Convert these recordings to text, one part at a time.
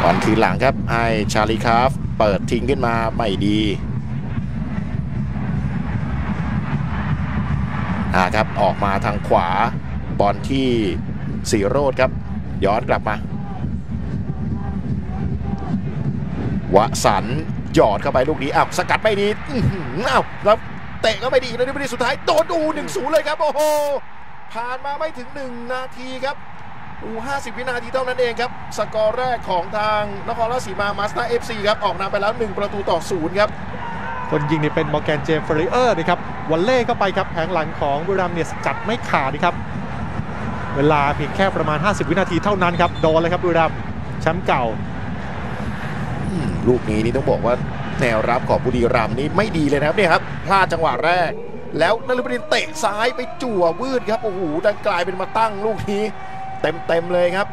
บอลคืนหลังครับให้ชาลีคาฟเปิดทิ้งขึ้นมาไม่ดีครับออกมาทางขวาบอลที่สีโรจน์ครับย้อนกลับมาวสันต์หยอดเข้าไปลูกนี้สกัดไม่ดีแล้วเตะก็ไม่ดีแล้วในสุดท้ายโดน1-0เลยครับโอ้โหผ่านมาไม่ถึง1นาทีครับ50 วินาทีเท่านั้นเองครับสกอร์แรกของทางนครราชสีมามาสเตอร์ FC ครับออกนำไปแล้ว1-0ครับคนยิงนี่เป็นมอร์แกนเจมส์เฟอริเออร์นะครับวันเล่เข้าไปครับแผงหลังของบุรีรัมย์เนี่ยจัดไม่ขาดนะครับเวลาเพียงแค่ประมาณ50 วินาทีเท่านั้นครับโดนเลยครับบุรีรัมย์แชมป์เก่าลูกนี้นี่ต้องบอกว่าแนวรับของบุรีรัมย์นี่ไม่ดีเลยนะครับเนี่ยครับพลาดจังหวะแรกแล้วนฤบดินเตะซ้ายไปจั่ววืดครับโอ้โหดันกลายเป็นมาตั้งลูกนี้เต็มเลยครับ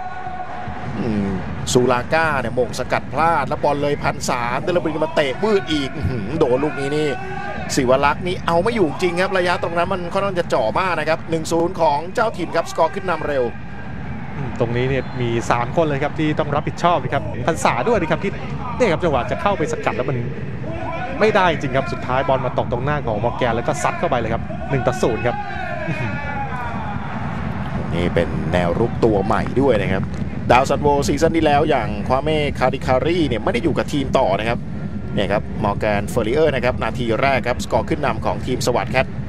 ซูลาก้าเนี่ยมงสกัดพลาดแล้วบอลเลย1,300นฤบดินมาเตะวืดอีกโดนลูกนี้นี่ศิวลักษณ์นี่เอาไม่อยู่จริงครับระยะตรงนั้นมันค่อนข้างจะจ่อมากนะครับ1-0ของเจ้าถิ่นครับสกอร์ขึ้นนำเร็วตรงนี้เนี่ยมี3คนเลยครับที่ต้องรับผิดชอบนะครับพรรษาด้วยนะครับที่เนี่ยครับจังหวะจะเข้าไปสกัดแล้วมันไม่ได้จริงครับสุดท้ายบอลมาตกตรงหน้าของมอร์แกนแล้วก็ซัดเข้าไปเลยครับ1-0ครับนี่เป็นแนวรุกตัวใหม่ด้วยนะครับดาวซันโวซีซั่นที่แล้วอย่างควาเม่คาริคารีเนี่ยไม่ได้อยู่กับทีมต่อนะครับเนี่ยครับมอร์แกนเฟอร์ริเออร์นะครับนาทีแรกครับสกอร์ขึ้นนำของทีมสวัสดิ์แคท